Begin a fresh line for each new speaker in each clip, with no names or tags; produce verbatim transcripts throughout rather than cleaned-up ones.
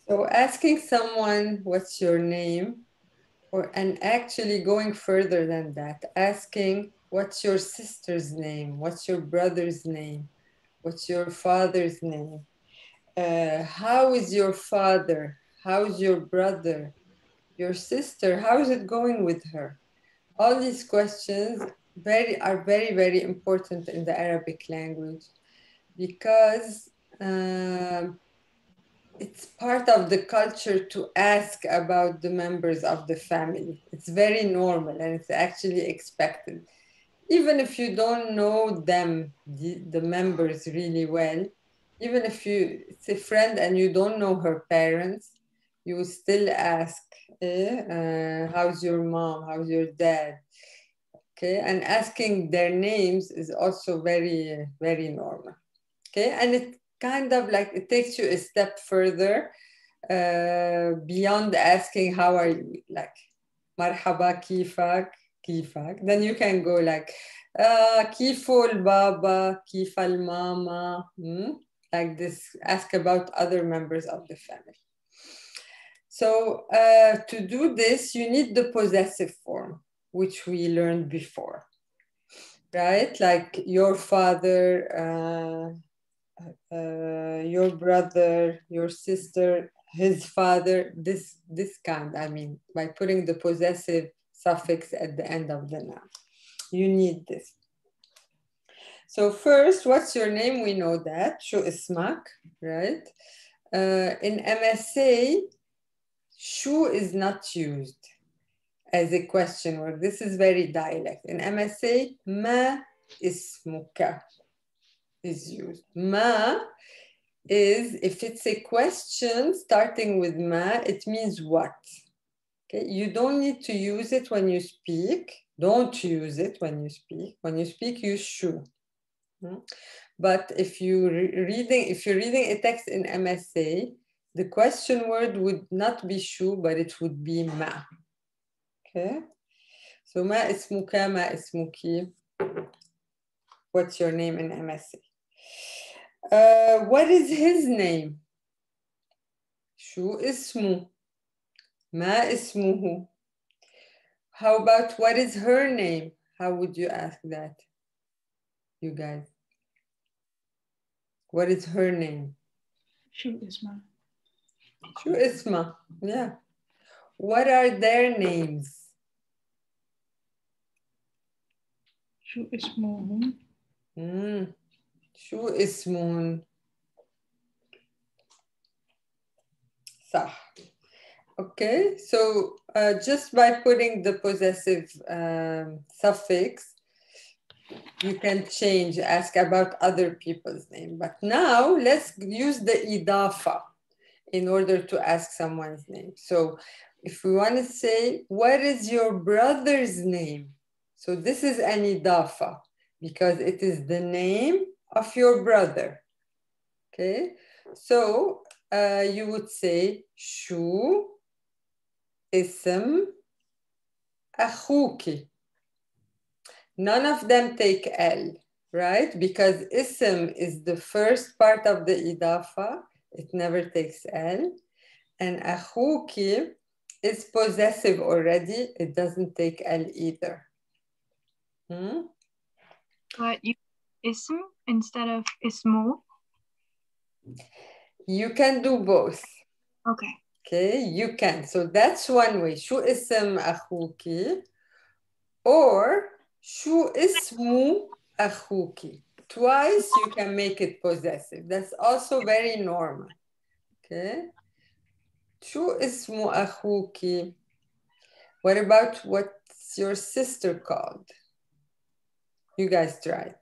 So asking someone, what's your name? Or, and actually going further than that, asking, what's your sister's name? What's your brother's name? What's your father's name? Uh, how is your father? How's your brother? Your sister? How is it going with her? All these questions very are very, very important in the Arabic language because um, it's part of the culture to ask about the members of the family. It's very normal and it's actually expected. Even if you don't know them, the, the members really well, even if you it's a friend and you don't know her parents, you will still ask, eh, uh, how's your mom? How's your dad? Okay, and asking their names is also very, very normal. Okay, and it kind of like it takes you a step further uh, beyond asking how are you, like marhaba kifak kifak. Then you can go like uh, kiful baba, kifal mama, hmm? Like this. Ask about other members of the family. So uh, to do this, you need the possessive form, which we learned before, right? Like your father. Uh, uh, your brother, your sister, his father, this this kind. I mean, by putting the possessive suffix at the end of the noun. You need this. So first, what's your name? We know that. شو اسمك, right? Uh, in M S A, شو is not used as a question word. This is very dialect. In M S A, ما اسمك is used. ما is, if it's a question starting with ma, it means what? Okay, you don't need to use it when you speak. Don't use it when you speak. When you speak, use shu. But if you re reading, if you're reading a text in M S A, the question word would not be shu, but it would be ma. Okay, so ma ismuka, ma ismuki. What's your name in M S A? Uh, what is his name? Shu ismu. Ma ismuhu. How about what is her name? How would you ask that, you guys? What is her name?
Shu Isma.
Shu Isma. Yeah. What are their names?
Shu Ismuhum.
Mm. Shu Ismun. Sah. Okay, so uh, just by putting the possessive um, suffix, you can change, ask about other people's name. But now let's use the idafa in order to ask someone's name. So if we want to say, what is your brother's name? So this is an idafa because it is the name of your brother. Okay, so uh, you would say, Shu ism akhuki. None of them take L, right? Because ism is the first part of the idafa. It never takes L. And akhuki is possessive already. It doesn't take L either. Hmm?
But you ism instead of ismu?
You can do both.
Okay.
Okay, you can. So that's one way. Shu ism akhuki or shu ismu akhuki. Twice you can make it possessive. That's also very normal. Okay. Shu ismu akhuki. What about what's your sister called? You guys try it.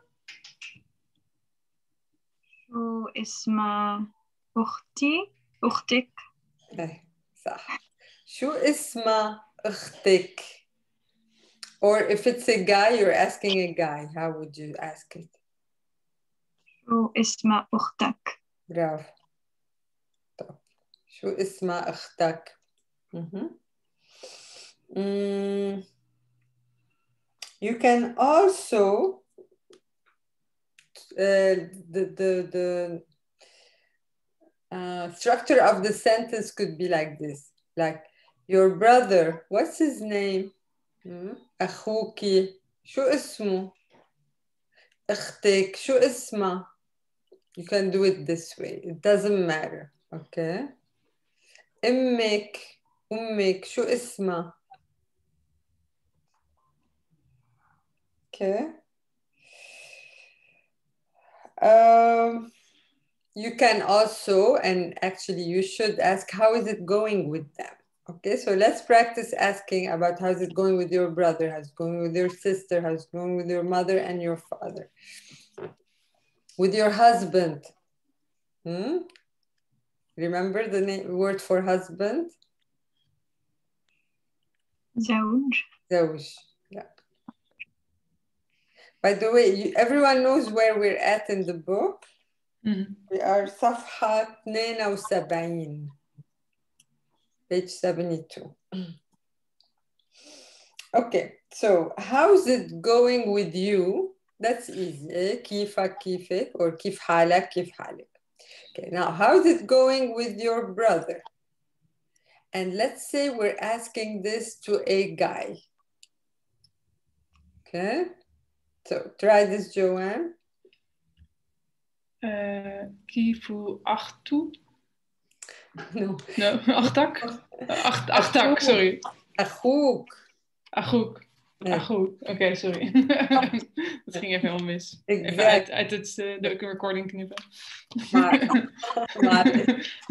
شو اسمها أختي أختك
Okay, صح. شو اسمها أختك? Or if it's a guy, you're asking a guy. How would you ask it?
شو اسمها أختك
برافو. طب. شو اسمها أختك? Mm-hmm. Mm. You can also uh, the the the uh, structure of the sentence could be like this. Like, your brother, what's his name? Hmm? أخوكي شو اسمه؟ أختك شو اسمها? You can do it this way. It doesn't matter. Okay. أمك أمك شو اسمها? Okay. Um, you can also, and actually you should ask, how is it going with them? Okay, so let's practice asking about how's it going with your brother, how's it going with your sister, how's it going with your mother and your father. With your husband. Hmm? Remember the name, word for husband?
زوج.
زوج. Yeah. By the way, you, everyone knows where we're at in the book.
Mhm.
We are صفحة اثنين وسبعين. Page seventy-two. Okay, so how's it going with you? That's easy. كيفك كيفك or كيف حالك كيف حالك. Okay, now how's it going with your brother? And let's say we're asking this to a guy. Okay, so try this, Joanne.
Uh, كيف أختو?
No.
No, أختك? Acht, achtak, sorry.
أخوك.
Achouk.
Nee.
Achouk. Oké, okay, sorry. Dat ging even helemaal mis.
Exact.
Even uit, uit het, uh, de recording knippen.
Maar, maar.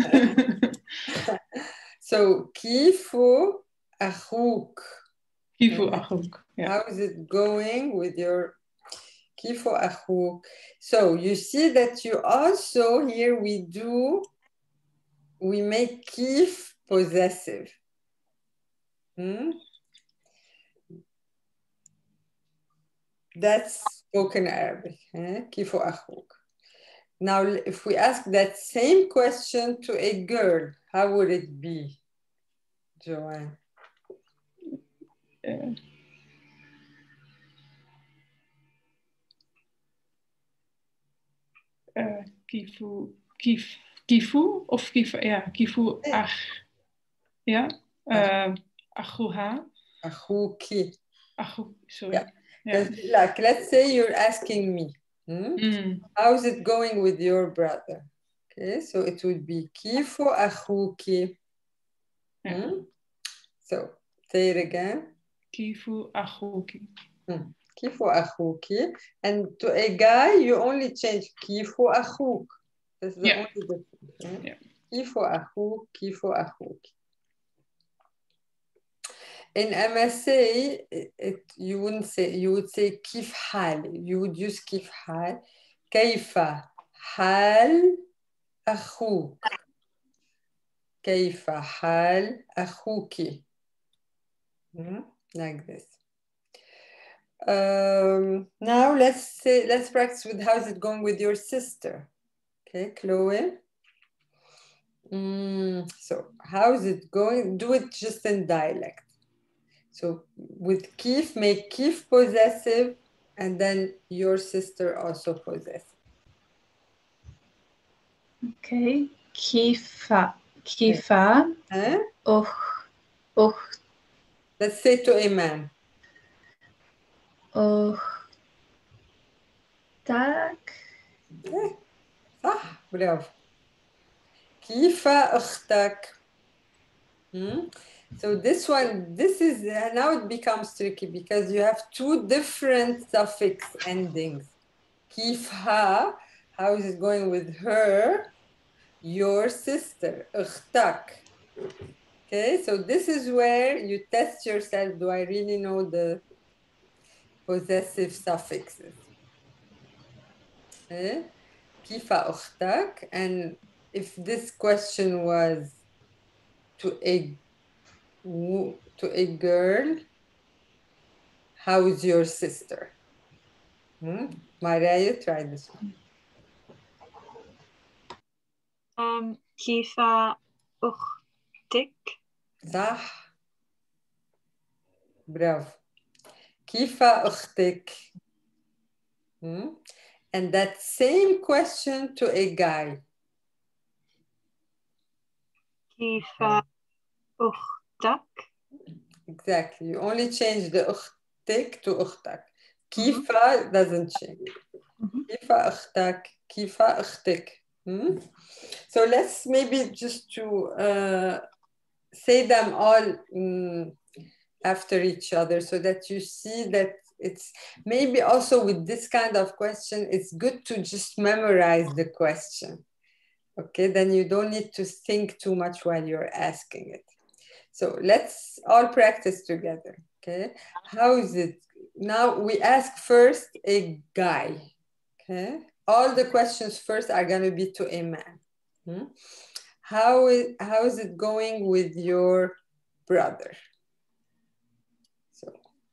So, kifu achouk.
Kifu achouk. Yeah.
How is it going with your kifu achouk? So, you see that you also, here we do, we make kif possessive. Hmm? That's spoken Arabic. Eh? Kifu achouk. Now, if we ask that same question to a girl, how would it be, Joanne?
Uh, uh, kifu, kif, kifu of kifu, ja, kifu ach, ja, uh, achuha.
Achuki.
Achu, sorry.
Yeah.
Yeah.
Like, let's say you're asking me, hmm?
Mm.
How's it going with your brother? Okay, so it would be kifu achuki.
Yeah.
Hmm? So say it again.
Kifu achuki.
Hmm. Kifu achuki. And to a guy, you only change kifu achuk. That's the
Yeah.
only difference. Right?
Yeah.
Kifu achuk, kifu achuki. In M S A, it, it, you wouldn't say, you would say kif hal. You would use kif hal. Kaifa hal achouk. Kaifa hal achouki. Hmm? Like this. Um, now let's say, let's practice with how's it going with your sister. Okay, Chloe. Mm, so how's it going? Do it just in dialect. So with kif, make kif possessive, and then your sister also possessive.
Okay. Kifa. Kifa.
Huh?
Och. Och.
Let's say to a man.
Och. Tak.
Okay. صح برافو. كيف أختك? Hmm? So this one, this is, uh, now it becomes tricky because you have two different suffix endings. كيفها, how is it going with her? Your sister, أختك. Okay, so this is where you test yourself. Do I really know the possessive suffixes? Okay. كيف أختك? And if this question was to a to a girl, how is your sister? Hmm? Mariah, try this one.
Um, كيف أختك?
صح. برافو. كيف أختك? Hmm? And that same question to a guy.
Kifa ukhtak.
Exactly. You only change the ukhtik to ukhtak. Kifa doesn't change.
Mhm.
Kifa ukhtak, kifa ukhtik. Hmm? So let's maybe just to uh, say them all mm, after each other so that you see that it's maybe also with this kind of question, it's good to just memorize the question. Okay, then you don't need to think too much while you're asking it. So let's all practice together. Okay, how is it? Now we ask first a guy. Okay, all the questions first are going to be to a man. Hmm? How is, how is it going with your brother? So,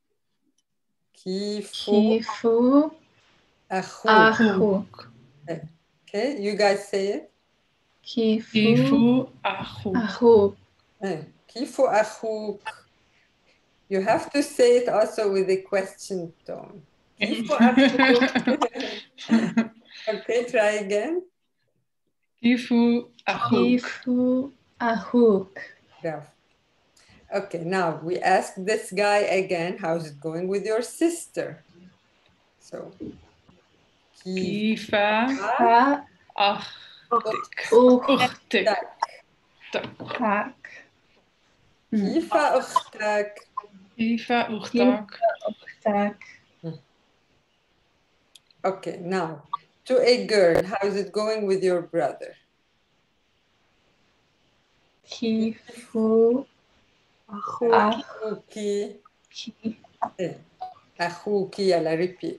Kifu
Kifu
Ahu.
Ahuk.
Okay, you guys say it.
Kifu
Kifu Ahu.
Ahuk.
Eh, Kifu Ahuk. You have to say it also with a question tone. Kifu Ahuk. Okay, try again.
Kifu Ahuk.
Kifu Ahuk.
Yeah. Okay, now we ask this guy again, how's it going with your sister? So,
Kifa
Ha
Achtik.
Uchtak.
Uchtak.
Kifa Uchtak.
Kifa Uchtak.
Tak.
Okay, now to a girl, how's it going with your brother?
Kifu
Ahuki.
Ki.
Eh, Ahuki, yalla, repeat.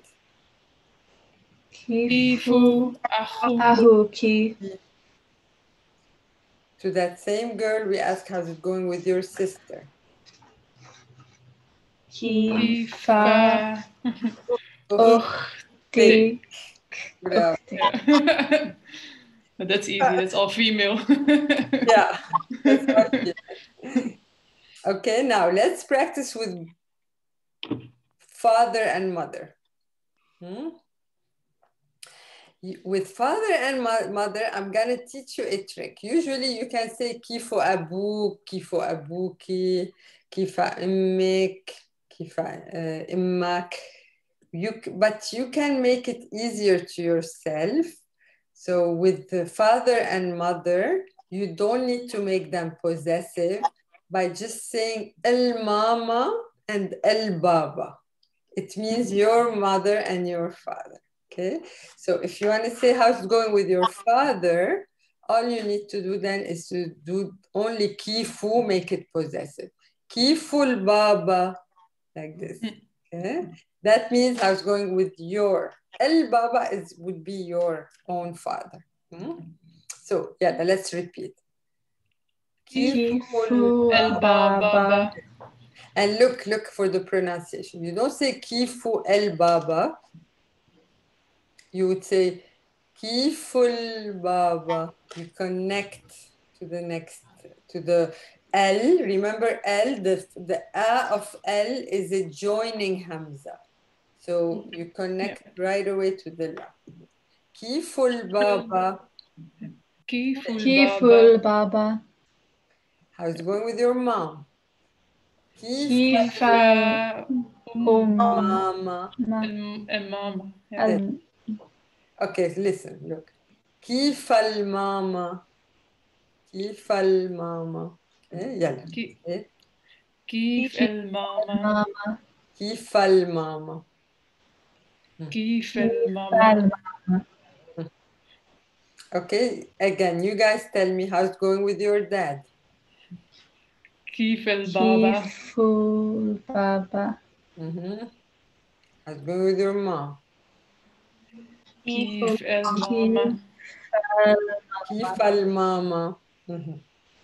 Kifu
Kifu Ahu.
Ahuki.
To that same girl, we ask, how's it going with your sister?
Kifa
Kifa.
Uchtik.
Bravo.
Yeah. But that's easy, that's all female.
Yeah, that's all she- Okay, now let's practice with father and mother. Hmm? With father and mo- mother, I'm gonna teach you a trick. Usually you can say kifo abuk, kifo abuki, kifa immek, kifa uh, immak. You, but you can make it easier to yourself. So with the father and mother, you don't need to make them possessive by just saying el mama and el baba. It means your mother and your father. Okay, so if you want to say how's it going with your father, all you need to do then is to do only kifu, make it possessive. Kiful baba, like this. Okay, that means how's it going with your. El baba is would be your own father. Hmm? So yeah, let's repeat.
Kifu
El
Baba.
Baba.
And look, look for the pronunciation. You don't say kifu el baba. You would say kiful baba. You connect to the next, to the L. Remember L, the, the A of L is a joining Hamza. So you connect yeah. right away to the La. Kiful baba.
Kiful,
Kiful
Baba.
Baba.
How's it going with your mom?
Kifa
Um,
Mama.
and, and Mama. Yeah.
Um,
Okay, listen, look. Kifal mama. Kifal mama. Okay, yalla.
Ki-
Okay.
Kif el Mama.
Mama.
Kifal mama.
Kif el Mama.
Okay, again, you guys tell me how's it going with your dad.
Kif el Baba.
Kiful Baba.
Mm-hmm. How's it going with your mom?
Kif el Mama.
Kifal mama. Mm-hmm.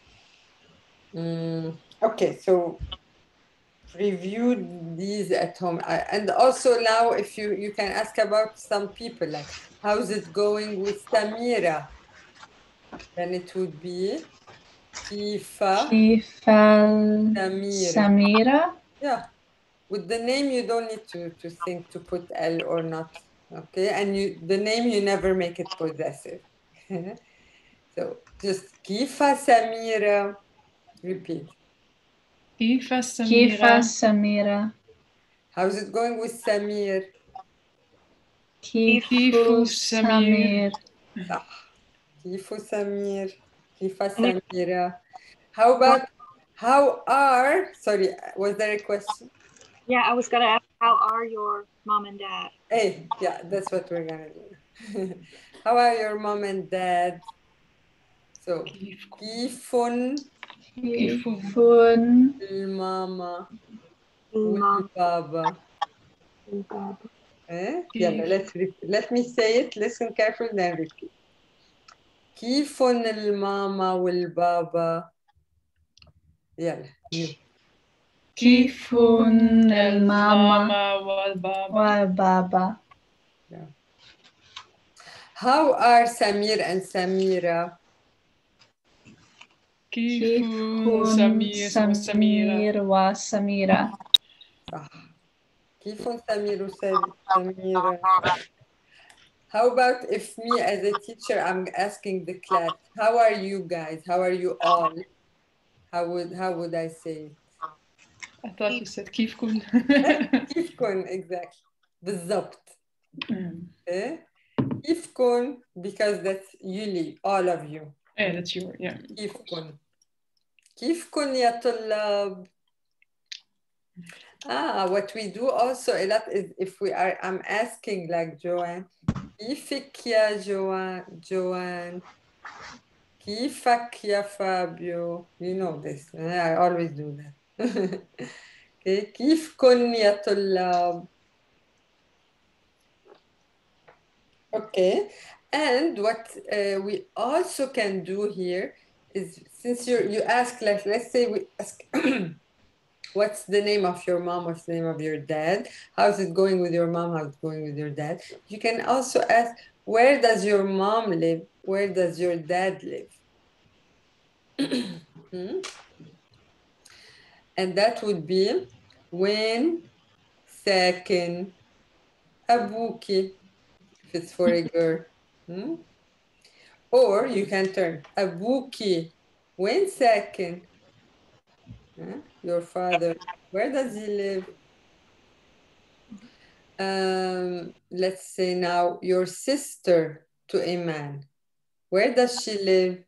Mm, okay, so review these at home. I, and also now if you, you can ask about some people, like how's it going with Samira? Then it would be Kifa
Kifal
Samira.
Samira.
Yeah, with the name you don't need to, to think to put L or not. Okay, and you the name you never make it possessive. So just Kifa Samira. Repeat.
Kifa
Kifa
Samira.
Samira.
How's it going with Samir?
Kifu
Kifu
Samir.
Samir.
صح. Kifu Samir. Kifa Samira. How about, how are, sorry, was there a question?
Yeah, I was gonna ask, how are your mom and dad?
Hey, yeah, that's what we're gonna do. How are your mom and dad? So, Kifun
Kifun
الماما
Mom
والبابا.
and dad.
Eh?
Kif.
يلا, let's repeat. Let me say it, listen carefully, then repeat. كيفن الماما والبابا. يلا. you.
Kifun el mama
Mama wal baba.
wal baba.
Yeah. How are Samir and Samira?
Kifun
Kifun
Samir wa Samira.
Samir wa Samira.
صح. كيفن سمير وسميرة? How about if me as a teacher, I'm asking the class, how are you guys? How are you all? How would, how would I say it?
I thought you said Kifkun.
كيفكن, exactly. بالضبط. Eh? كيفكن, because that's you, all of you.
Yeah, that's your, yeah.
كيفكن. كيفكن يا طلاب? Ah, what we do also a lot is if we are, I'm asking like Joanne, كيفك يا جوان جوان كيفك يا فابيو. You know this. I always do that. Okay. كيفكن يا طلاب? Okay. And what uh, we also can do here is, since you you ask, like, let's say we ask what's the name of your mom, what's the name of your dad, how's it going with your mom, how's it going with your dad, you can also ask, where does your mom live, where does your dad live? Hmm? And that would be وين ساكن أبوكي if it's for a girl. Hmm? Or you can turn أبوكي وين ساكن? Huh? Your father, where does he live? Um, let's say now your sister to a man, where does she live?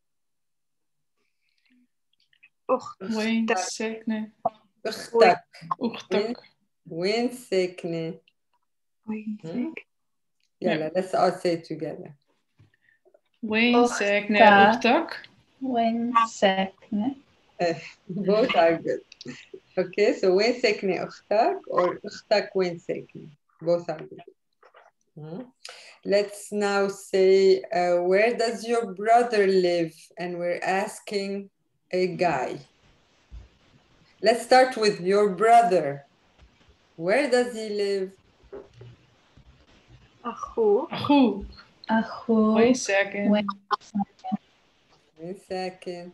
وين ساكنة؟
أختك.
أختك.
وين ساكنة؟
Wait,
Hmm?
sick.
يلا, let's all say it together.
وين ساكنة
أختك.
أختك؟
When ساكنة.
Both are good. Okay, so وين ساكنة أختك or أختك وين ساكنة? Both are good. Hmm? Let's now say, uh, where does your brother live? And we're asking a guy. Let's start with your brother. Where does he live?
أخوك.
أخوك.
أخوك.
وين ساكن؟
وين
وين ساكن؟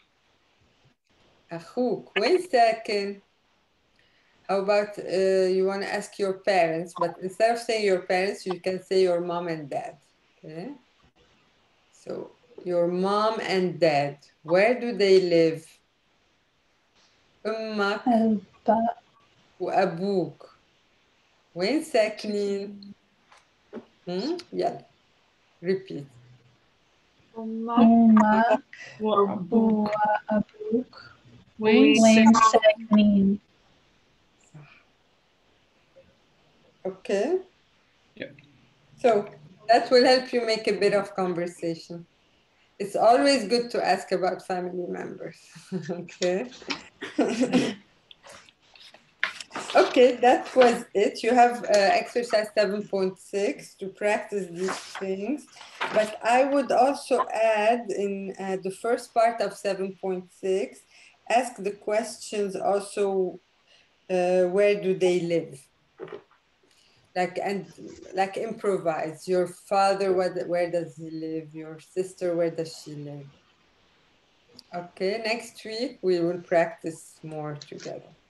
أخوك وين ساكن? How about uh, you want to ask your parents, but instead of saying your parents, you can say your mom and dad. Okay? So your mom and dad, where do they live? أمك
الب...
وأبوك وين ساكنين؟ Hmm? يلا, repeat.
أمك
أمك
وأبوك.
وأبوك
وين
وين
ساكن؟
ساكنين.
Okay.
Yeah.
So that will help you make a bit of conversation. It's always good to ask about family members. Okay. Okay, that was it. You have uh, exercise seven point six to practice these things. But I would also add in uh, the first part of seven point six, ask the questions also, uh, where do they live? Like, and like improvise. Your father, where, where does he live? Your sister, where does she live? Okay, next week we will practice more together.